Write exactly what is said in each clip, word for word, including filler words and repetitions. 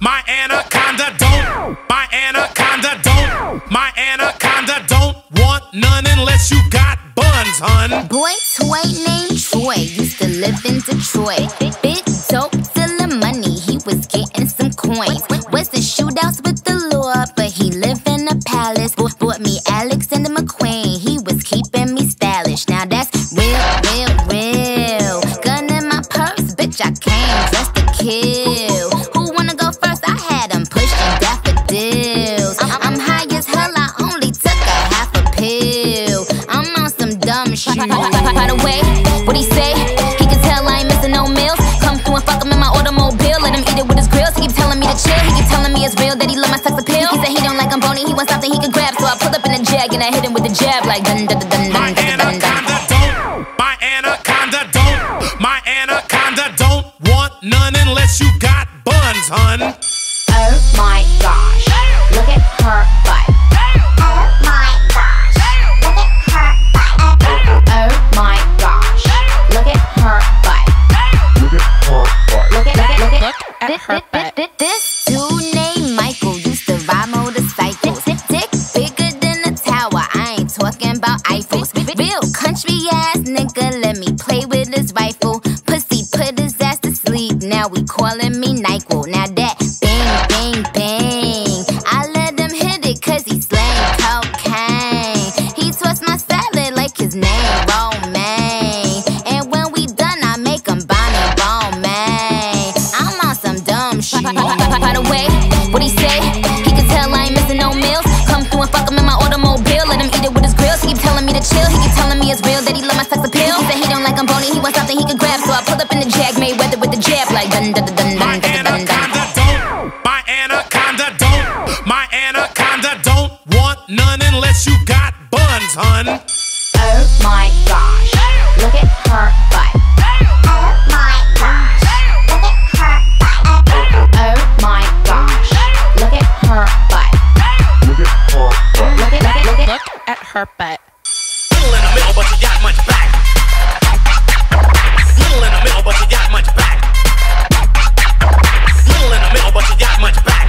My anaconda don't, my anaconda don't, my anaconda don't want none unless you got buns, hun. Boy toy named Troy used to live in Detroit. Big dope, stealing money, he was getting some coins. Was in shootouts with the law, but he lived in a palace. Bought me Alexander McQueen, he was keeping me stylish. Now that's real, real, real. Gun in my purse, bitch, I came dressed to kill. Who wanna go first? I had them pushing daffodils. I'm high as hell, I only took a half a pill. I'm on some dumb shit. By the way, what he say? He can tell I ain't missing no meals. Come through and fuck him in my automobile. Let him eat it with his grills. He keep telling me to chill. He keep telling me it's real that he love my sex appeal. He said he don't like I'm bony. He wants something he can grab. So I pull up in a jag and I hit him with the jab like dun dun dun dun dun dun dun dun. My anaconda don't, my anaconda don't want none unless you got buns, hun. Oh my gosh, look at her butt. Oh my gosh, look at her butt. Oh my gosh, look at her butt. Look at her butt. Look at, look at, look at, Look at her butt. This dude named Michael used to ride motorcycles. Dick bigger than a tower, I ain't talking about Eiffels. Real country ass nigga, let me play with his rifle. Pussy put his ass to sleep, now we calling me NyQuil. Now that bang, bang, bang, I let him hit it cause he slang cocaine. He twists my salad like his name Romaine. And when we done, I make him Bonnie Romaine. I'm on some dumb shit. By the way, what he say? He can tell I ain't missing no meals. Come through and fuck him in my automobile. Let him eat it with his grills. He keep telling me to chill. He keep telling me it's real that he love my sex appeal. He said he don't like I'm bony. He wants something he can grab. So I pull up in the jag, made weather with the jab like dun dun dun dun My dun dun dun dun. anaconda don't, my anaconda don't, my anaconda don't want none unless you got buns, hun. Oh my gosh, look at her butt. Oh my gosh, look at her butt. Oh my gosh, look at her butt. Look at her butt. Look at, look at, look at. Look at her butt. Little in the middle, but you got much back. Little in the middle, but you got much back. Little in the middle, but you got much back.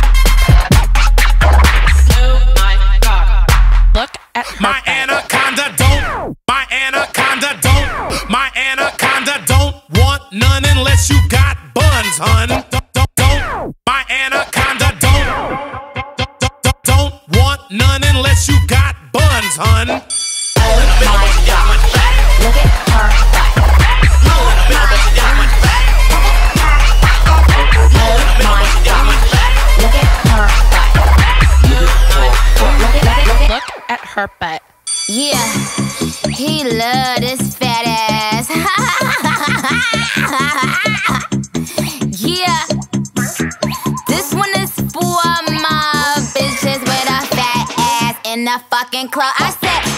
Oh my god. Look at her My butt. anaconda don't, my anaconda don't, my anaconda don't want none unless you got buns, hun. Don't, don't, don't. My anaconda don't, don't, don't, don't, don't want none unless you got buns, hun. Oh my gosh, look at her butt. Little in the middle, but you got much back. Oh my gosh, look at her butt. Look at, look at, look at. Look at her butt. Yeah, he love this fat ass. Yeah, this one is for my bitches with a fat ass in the fucking club. I said.